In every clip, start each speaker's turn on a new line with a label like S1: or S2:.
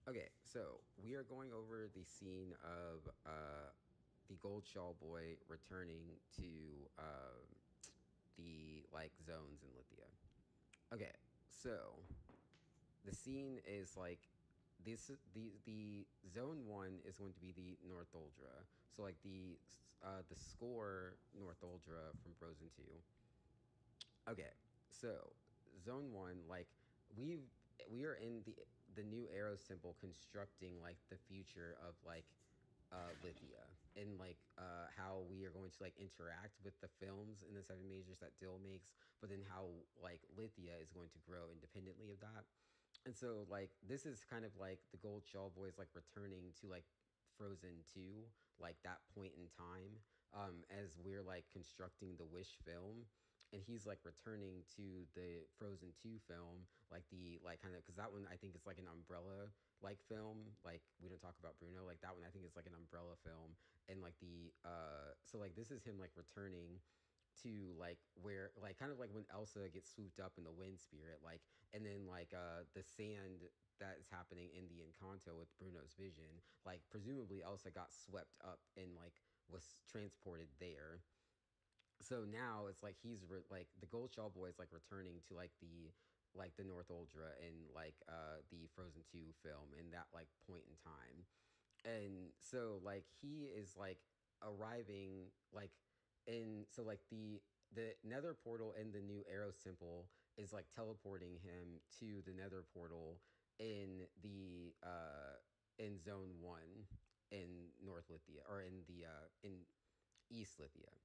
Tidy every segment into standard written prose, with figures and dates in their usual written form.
S1: Okay, so we are going over the scene of the Gold Shawl Boy returning to the like zones in Lithia. Okay, so the scene is like this the zone one is going to be the North Uldra. So like the score North Uldra from Frozen 2. Okay, so zone one, like we we are in the new Eros Temple constructing like the future of like Lithia and like how we are going to like interact with the films in the seven majors that Dill makes, but then how like Lithia is going to grow independently of that. And so like this is kind of like the Gold Shaw Boys like returning to like Frozen 2, like that point in time, as we're like constructing the Wish film. And he's like returning to the Frozen 2 film, like the like kind of because that one I think is like an umbrella like film. Like we don't talk about Bruno, like that one I think is like an umbrella film. And like the so like this is him like returning to like where like kind of like when Elsa gets swooped up in the wind spirit, like and then like the sand that is happening in the Encanto with Bruno's vision, like presumably Elsa got swept up and like was transported there. So now it's like like the Gold Shaw Boy is like returning to like the North Uldra in like the Frozen 2 film in that like point in time. And so like he is like arriving like in so like the nether portal in the new Eros temple is like teleporting him to the nether portal in the in zone 1 in North Lithia or in East Lithia.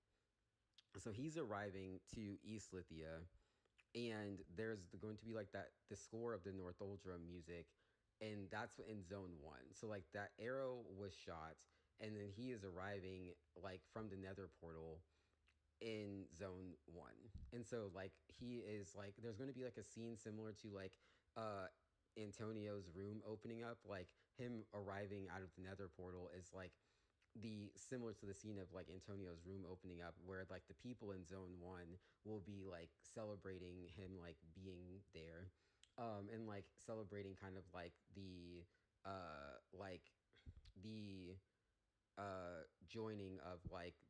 S1: So he's arriving to East Lithia, and there's going to be like that the score of the North Uldra music, and that's in zone 1. So like that arrow was shot, and then he is arriving like from the Nether portal in zone 1. And so like he is like there's going to be like a scene similar to like Antonio's room opening up, like him arriving out of the Nether portal is like the similar to the scene of like Antonio's room opening up, where like the people in zone 1 will be like celebrating him like being there, and like celebrating kind of like the joining of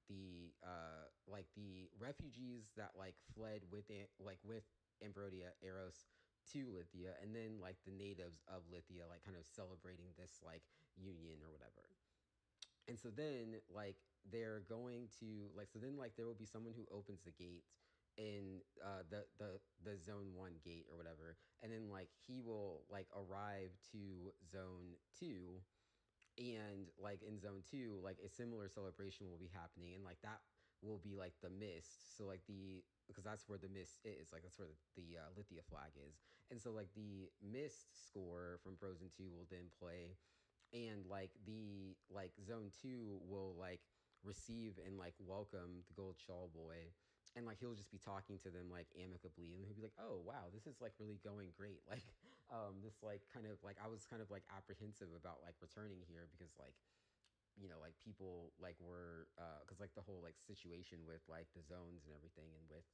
S1: like the refugees that like fled with it like with Ambrodia Eros to Lithia, and then like the natives of Lithia like kind of celebrating this like union or whatever. And so then like they're going to like so then like there will be someone who opens the gate in the zone 1 gate or whatever, and then like he will like arrive to zone 2, and like in zone 2 like a similar celebration will be happening, and like that will be like the mist, so like the because that's where the mist is, like that's where the Lithia flag is. And so like the mist score from Frozen 2 will then play, and like the like zone 2 will like receive and like welcome the Gold Shawl Boy, and like he'll just be talking to them like amicably, and he'll be like, oh wow, this is like really going great, like this like kind of like I was kind of like apprehensive about like returning here because like like people like were because like the whole like situation with like the zones and everything, and with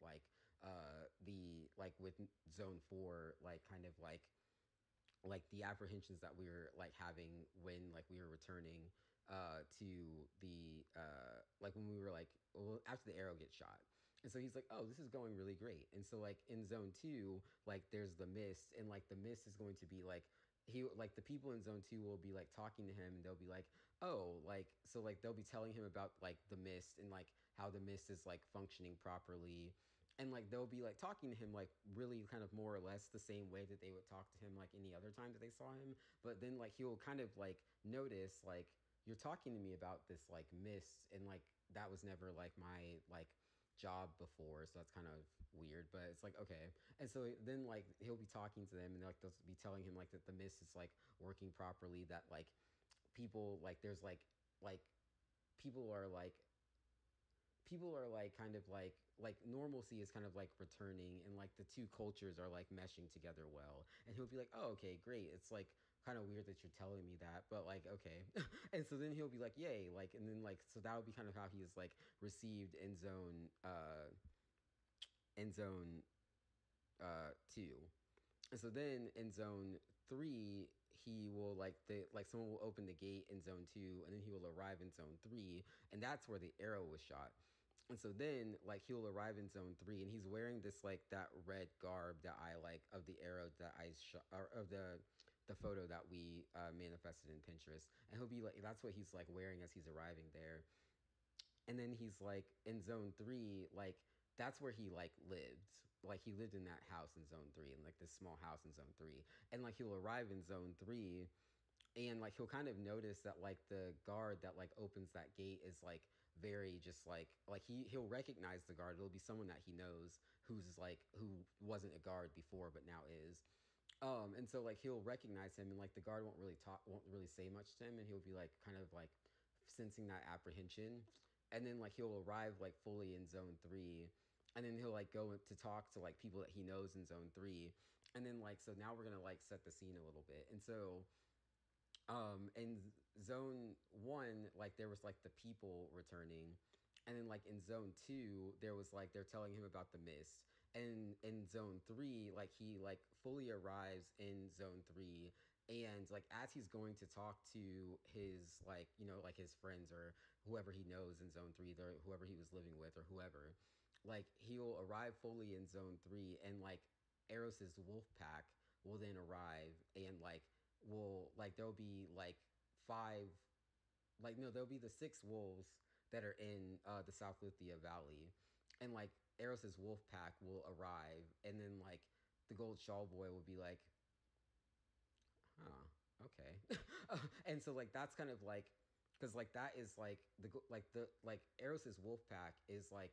S1: the like with zone 4 like kind of like the apprehensions that we were like having when like we were returning to the like when we were like well, after the arrow gets shot. And so he's like, oh, this is going really great. And so like in zone 2 like there's the mist, and like the mist is going to be like he like the people in zone 2 will be like talking to him, and they'll be like, oh, like so like they'll be telling him about like the mist and like how the mist is like functioning properly, and like they'll be like talking to him like really kind of more or less the same way that they would talk to him like any other time that they saw him. But then like he'll kind of like notice like you're talking to me about this like mist, and like that was never like my like job before, so that's kind of weird, but it's like okay. And so then like he'll be talking to them, and like they'll be telling him like that the mist is like working properly, that like people like there's like people are like people are like kind of like normalcy is kind of like returning, and like the two cultures are like meshing together well. And he'll be like, oh okay, great, it's like kind of weird that you're telling me that, but like okay. And so then he'll be like, yay, like, and then like so that would be kind of how he's like received in zone 2. And so then in zone 3 he will like someone will open the gate in zone 2, and then he will arrive in zone 3, and that's where the arrow was shot. And so then like he'll arrive in zone 3, and he's wearing this like that red garb that I like of the arrow that I shot, or of the photo that we manifested in Pinterest, and he'll be like, that's what he's like wearing as he's arriving there. And then he's like in zone 3, like that's where he like lived, like he lived in that house in zone 3, and like this small house in zone 3. And like he'll arrive in zone 3, and like he'll kind of notice that like the guard that like opens that gate is like very just like he'll recognize the guard. It'll be someone that he knows, who's like who wasn't a guard before but now is. And so like he'll recognize him, and like the guard won't really say much to him, and he'll be like kind of like sensing that apprehension. And then like he'll arrive like fully in zone 3, and then he'll like go to talk to like people that he knows in zone 3. And then like, so now we're gonna like set the scene a little bit. And so in zone 1, like there was like the people returning, and then like in zone 2 there was like they're telling him about the mist. And in zone 3, like he like fully arrives in zone 3, and like as he's going to talk to his like like his friends or whoever he knows in zone 3, or whoever he was living with or whoever, like he'll arrive fully in zone 3, and like Eros's wolf pack will then arrive, and like will like there'll be like five, like no, there'll be the 6 wolves that are in the South Lithia Valley. And like Eros's wolf pack will arrive, and then like the Gold Shawl Boy will be like, huh, okay. And so like that's kind of like, because like that is like the like Eros's wolf pack is like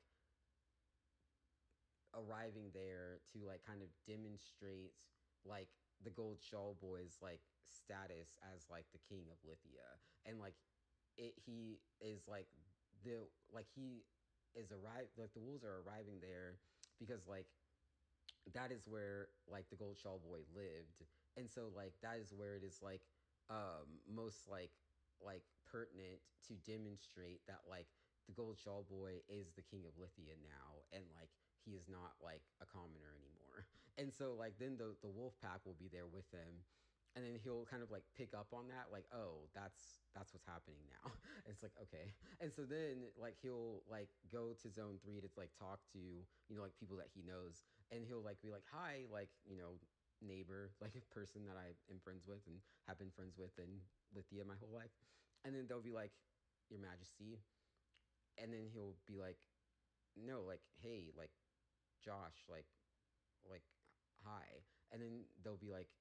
S1: arriving there to like kind of demonstrate like the Gold Shawl Boy's like status as like the king of Lithia. And like he is like the like he is arrived, like the wolves are arriving there because like that is where like the Gold Shawl Boy lived. And so like that is where it is like most like pertinent to demonstrate that like the Gold Shawl Boy is the king of Lithia now, and like he is not like a commoner anymore. And so like then the wolf pack will be there with him, and then he'll kind of like pick up on that, like, oh, that's what's happening now. It's like, okay. And so then like he'll like go to zone 3 to like talk to like people that he knows, and he'll like be like, hi, like neighbor, like a person that I am friends with and have been friends with in Lithia my whole life. And then they'll be like, your majesty. And then he'll be like, no, like, hey, like Josh, like hi. And then they'll be like,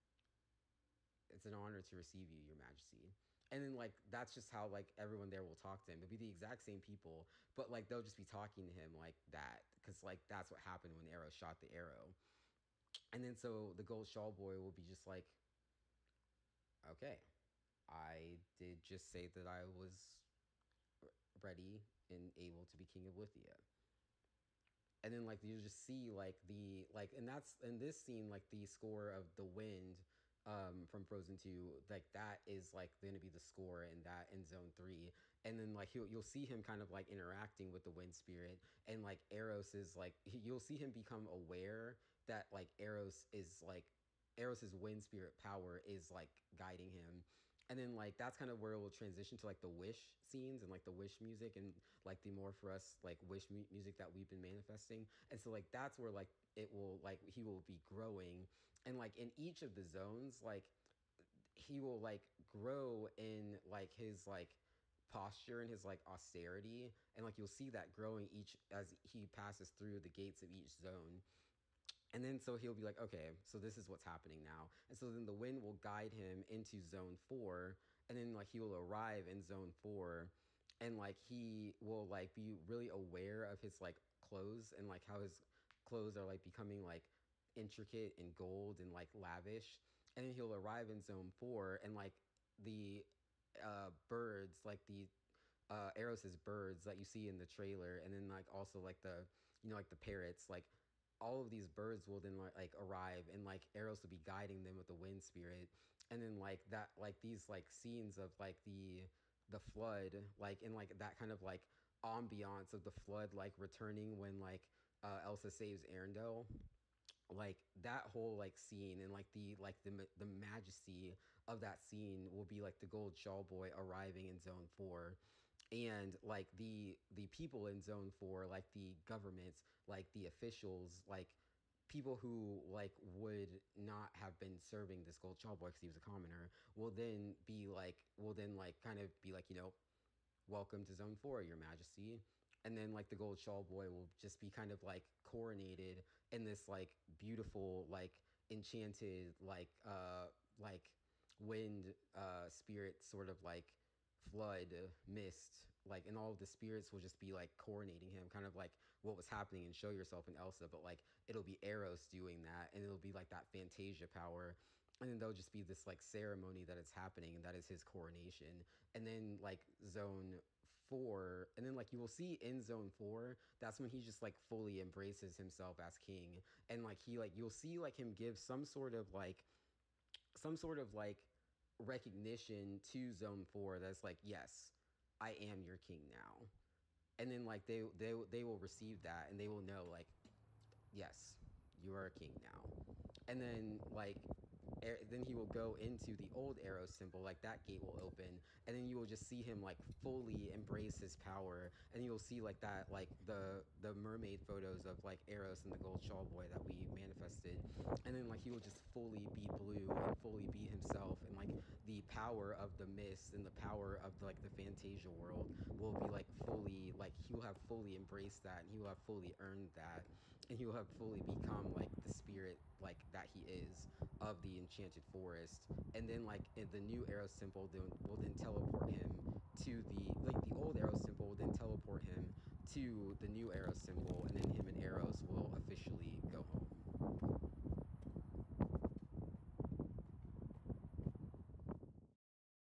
S1: it's an honor to receive you, your majesty. And then like that's just how like everyone there will talk to him. It'll be the exact same people, but like they'll just be talking to him like that, because like that's what happened when Arrow shot the arrow. And then so the Gold Shawl Boy will be just like, okay, I did just say that I was ready and able to be king of Lithia. And then like you just see like the like, and that's in this scene, like the score of the wind from Frozen 2, like that is like going to be the score in that in zone 3. And then like you'll see him kind of like interacting with the wind spirit, and like Eros is like you'll see him become aware that like Eros's wind spirit power is like guiding him. And then like that's kind of where it will transition to like the wish scenes and like the wish music, and like the more for us like wish music that we've been manifesting. And so like that's where like it will like he will be growing, and like in each of the zones like he will like grow in like his like posture and his like austerity, and like you'll see that growing each as he passes through the gates of each zone. And then so he'll be like, okay, so this is what's happening now. And so then the wind will guide him into zone 4. And then like he will arrive in zone 4. And like he will like be really aware of his like clothes, and like how his clothes are like becoming like intricate and gold and like lavish. And then he'll arrive in zone 4, and like the birds, like the Eros's birds that you see in the trailer, and then like also like the like the parrots, like all of these birds will then like arrive, and like Eros will be guiding them with the wind spirit. And then like that, like these like scenes of like the flood, like in like that kind of like ambiance of the flood like returning when like Elsa saves Arendelle, like that whole like scene and the majesty of that scene will be like the gold shawl boy arriving in zone 4, and like the people in zone 4, like the governments, like the officials, like people who like would not have been serving this gold shawl boy because he was a commoner, will then like kind of be like, welcome to zone 4, your majesty. And then like the gold shawl boy will just be kind of like coronated in this like beautiful like enchanted like wind spirit sort of like flood mist, like, and all of the spirits will just be like coronating him, kind of like what was happening in Show Yourself and Elsa, but like it'll be Eros doing that, and it'll be like that Fantasia power, and then there'll just be this like ceremony that is happening, and that is his coronation. And then like zone 4, and then like you will see in zone 4, that's when he just like fully embraces himself as king, and like he like you'll see like him give some sort of like recognition to zone 4 that's like, yes, I am your king now. And then like they will receive that, and they will know like, yes, you are a king now. And then like then he will go into the old Eros symbol, like that gate will open, and then you will just see him like fully embrace his power, and you'll see like that, like the mermaid photos of like Eros and the gold shawl boy that we manifested, and then like he will just fully be blue and fully be himself, and like the power of the mist and the power of like the Fantasia world will be like fully, like he will have fully embraced that, and he will have fully earned that, and he will have fully become like the spirit like that he is of the enchanted forest. And then like in the new Eros symbol will then teleport him to the old Eros symbol will then teleport him to the new Eros symbol, and then him and Eros will officially go home.